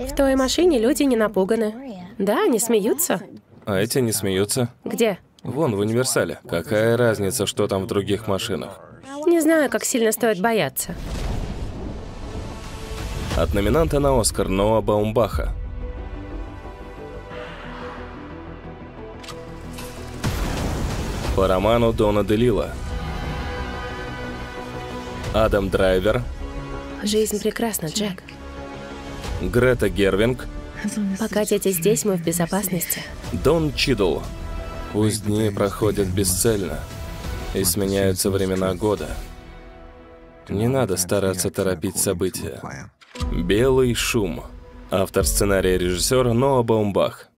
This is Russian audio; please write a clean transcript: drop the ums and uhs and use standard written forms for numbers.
В той машине люди не напуганы. Да, они смеются. А эти не смеются. Где? Вон, в универсале. Какая разница, что там в других машинах? Не знаю, как сильно стоит бояться. От номинанта на Оскар Ноа Баумбаха. По роману Дона Делила. Адам Драйвер. Жизнь прекрасна, Джек. Грета Гервинг. Пока дети здесь, мы в безопасности. Дон Чидл. Пусть дни проходят бесцельно и сменяются времена года. Не надо стараться торопить события. Белый шум. Автор сценария и режиссер Ноа Баумбах.